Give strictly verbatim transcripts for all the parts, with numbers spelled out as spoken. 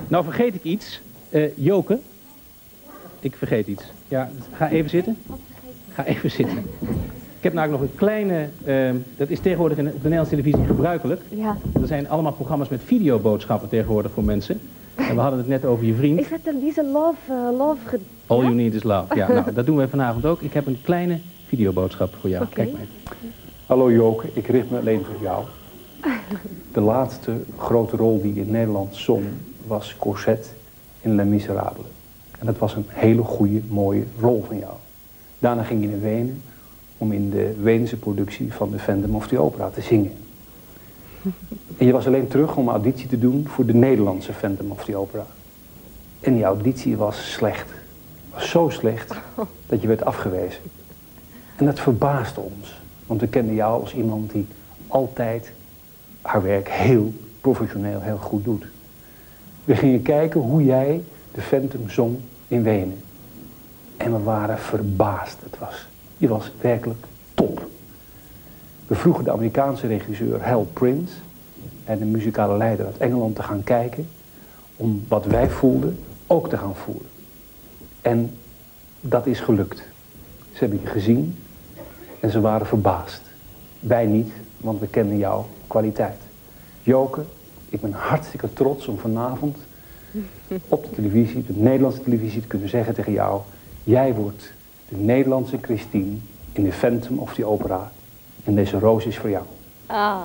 Nou vergeet ik iets. Uh, Joke, ik vergeet iets. Ja, ga even zitten. Ga even zitten. Ik heb namelijk nog een kleine, uh, dat is tegenwoordig in de Nederlandse televisie gebruikelijk. Ja. Er zijn allemaal programma's met videoboodschappen tegenwoordig voor mensen. En we hadden het net over je vriend. Is dat dan deze love, uh, love... All ja? you need is love. Ja, nou, dat doen we vanavond ook. Ik heb een kleine videoboodschap voor jou. Okay. Kijk maar. Hallo Joke, ik richt me alleen tot jou. De laatste grote rol die je in Nederland zong was Cosette in Les Miserables. En dat was een hele goede, mooie rol van jou. Daarna ging je naar Wenen om in de Weense productie van de Phantom of the Opera te zingen. En je was alleen terug om auditie te doen voor de Nederlandse Phantom of the Opera. En die auditie was slecht. Was zo slecht dat je werd afgewezen. En dat verbaasde ons. Want we kenden jou als iemand die altijd haar werk heel professioneel, heel goed doet. We gingen kijken hoe jij de Phantom zong in Wenen. En we waren verbaasd. Het was, je was werkelijk top. We vroegen de Amerikaanse regisseur Hal Prince en de muzikale leider uit Engeland te gaan kijken om wat wij voelden ook te gaan voelen. En dat is gelukt. Ze hebben je gezien en ze waren verbaasd. Wij niet, want we kenden jouw kwaliteit. Joke, ik ben hartstikke trots om vanavond op de televisie, de Nederlandse televisie, te kunnen zeggen tegen jou: jij wordt de Nederlandse Christine in de Phantom of the Opera. En deze roos is voor jou. Ah.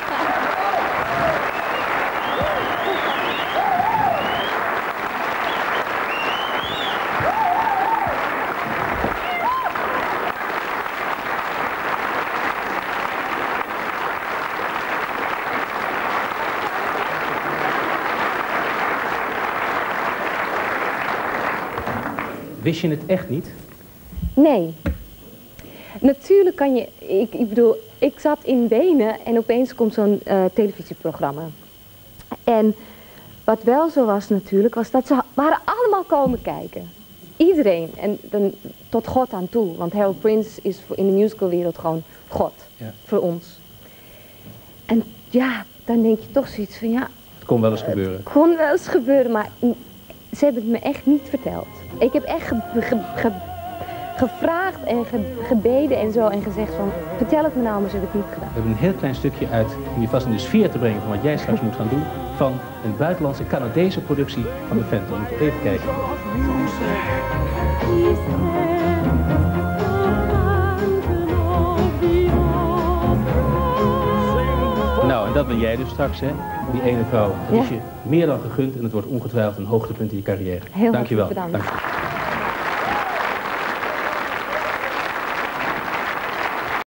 Wist je het echt niet? Nee. Natuurlijk kan je, ik, ik bedoel, ik zat in Wenen en opeens komt zo'n uh, televisieprogramma. En wat wel zo was natuurlijk, was dat ze waren allemaal komen kijken. Iedereen. En dan tot God aan toe. Want Harold Prince is in de musicalwereld gewoon God. Ja. Voor ons. En ja, dan denk je toch zoiets van ja... Het kon wel eens gebeuren. Het kon wel eens gebeuren, maar ze hebben het me echt niet verteld. Ik heb echt ge, ge, ge, gevraagd en ge, gebeden en zo en gezegd van, vertel het me nou, maar ze hebben het niet gedaan. We hebben een heel klein stukje uit, om je vast in de sfeer te brengen van wat jij straks moet gaan doen, van een buitenlandse Canadese productie van de Phantom. Even kijken. Nou, en dat ben jij dus straks, hè? Die ene vrouw. Dat ja. is je meer dan gegund en het wordt ongetwijfeld een hoogtepunt in je carrière. Heel Dank je wel. bedankt. Dank je.